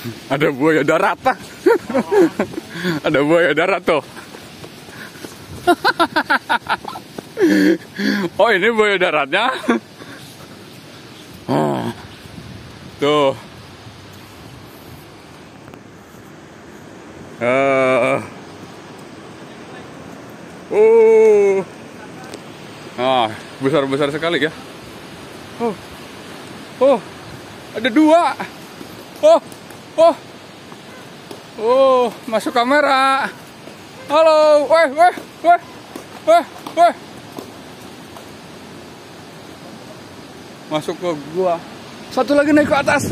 Ada buaya darat. Ada buaya darat tuh. Oh, ini buaya daratnya. Tuh. Besar-besar sekali ya. Oh, ada dua. Masuk kamera. Halo, weh. Masuk ke gua. Satu lagi naik ke atas.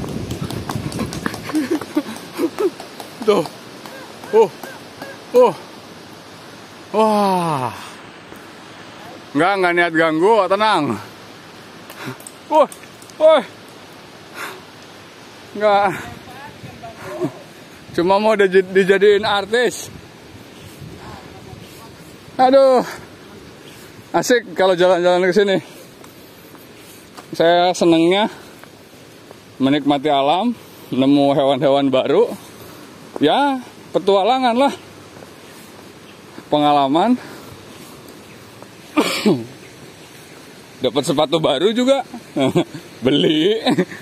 Tuh. Wah. Enggak niat ganggu, tenang. Enggak. Cuma mau dijadiin artis. Aduh. Asik kalau jalan-jalan ke sini. Saya senangnya menikmati alam, nemu hewan-hewan baru. Ya, petualangan lah. Pengalaman. Dapat sepatu baru juga. Beli.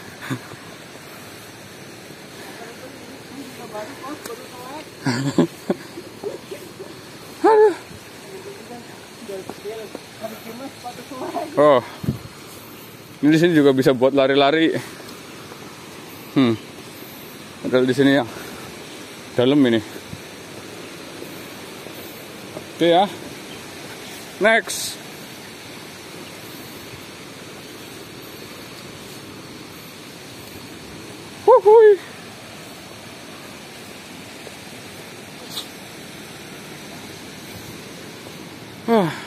Oh. Ini di sini juga bisa buat lari-lari. Padahal di sini ya dalam ini. Oke ya. Next. Wuhui.